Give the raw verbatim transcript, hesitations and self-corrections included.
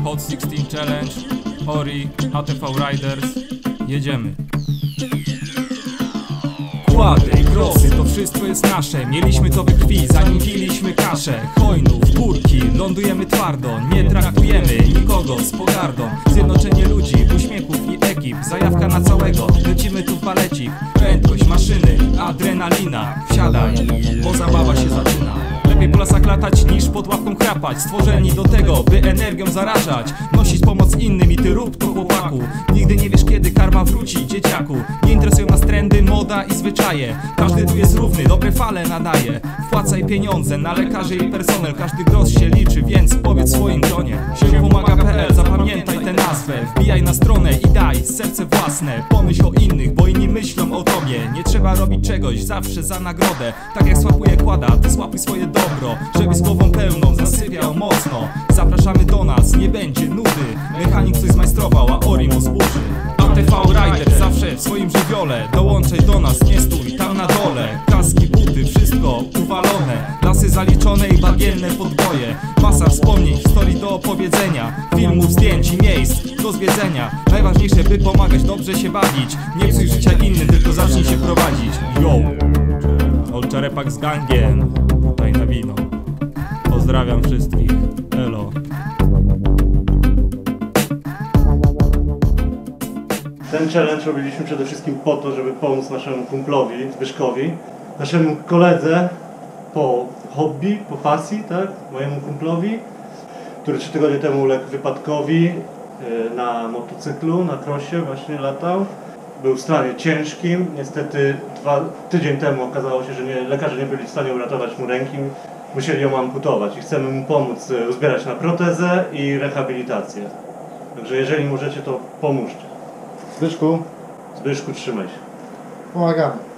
Hot szesnaście Challenge, Ori, A T V Riders. Jedziemy. Kłady, grosy, to wszystko jest nasze. Mieliśmy to we krwi, zanim piliśmy kaszę. Hojnów, górki, lądujemy twardo. Nie traktujemy nikogo z pogardą. Zjednoczenie ludzi, uśmiechów i ekip. Zajawka na całego, lecimy tu w balecik. Prędkość maszyny, adrenalina. Wsiadaj, bo zabawa się zaczyna. Lepiej po lasach latać niż pod łapką chrapać. Stworzeni do tego, by energią zarażać. Nosić pomoc innym i ty rób to, chłopaku. Nigdy nie wiesz, kiedy karma wróci, dzieciaku. Nie interesują nas trendy, moda i zwyczaje. Każdy tu jest równy, dobre fale nadaje. Wpłacaj pieniądze na lekarzy i personel. Każdy grosz się liczy, więc powiedz w swoim tonie. Siepomaga kropka pe el, zapamiętaj tę nazwę. Wbijaj na stronę i daj serce własne. Pomyśl o innych, bo inni myślą o tobie. Nie trzeba robić czegoś zawsze za nagrodę. Tak jak słapuje kłada, ty słapuj swoje dobro. Żeby z głową pełną zasypiał mocno. Zapraszamy do nas, nie będzie nudy. Mechanik coś zmajstrował, a Ori mu zburzy. A T V Rider zawsze w swoim żywiole. Dołączaj do nas, nie stój tam na dole. Kaski, buty, wszystko uwalone. Lasy zaliczone i bagienne podboje. Masa wspomnień, historii do opowiedzenia. Filmów, zdjęć i miejsc do zwiedzenia. Najważniejsze, by pomagać, dobrze się bawić. Nie psuj życia innym, tylko zacznij się prowadzić. Yo! Olczarepak z gangiem. Daj na wino. Pozdrawiam wszystkich. Elo. Ten challenge robiliśmy przede wszystkim po to, żeby pomóc naszemu kumplowi, Zbyszkowi, naszemu koledze po hobby, po pasji, tak? Mojemu kumplowi, który trzy tygodnie temu uległ wypadkowi na motocyklu, na krosie właśnie latał. Był w stanie ciężkim, niestety dwa, tydzień temu okazało się, że nie, lekarze nie byli w stanie uratować mu ręki, musieli ją amputować i chcemy mu pomóc uzbierać na protezę i rehabilitację. Także jeżeli możecie, to pomóżcie. Zbyszku, Zbyszku, trzymaj się. pomagamy.